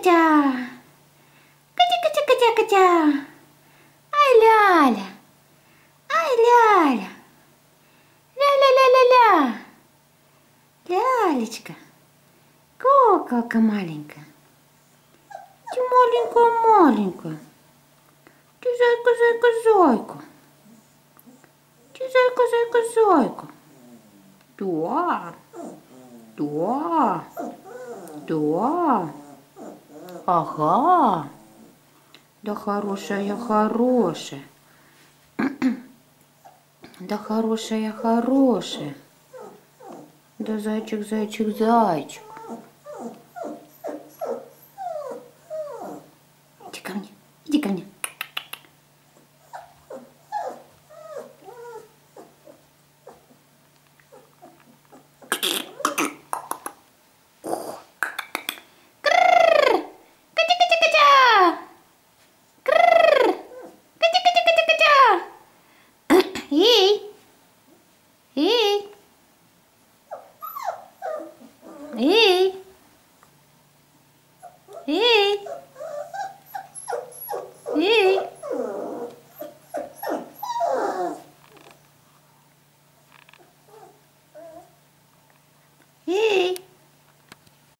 Катя-катя-катя. Катя-катя-катя-катя. Ай, Ляля. Ай, Ляля. Ля-ля-ля-ля-ля. Лялечка. Куколка маленькая. Ты маленькая-маленькая. Ты зайка-зайка-зайка. Ты зайка-зайка-зайка. Да. Да. Да. Ага. Да хорошая. Да хорошая. Да зайчик. Иди ко мне. Эй!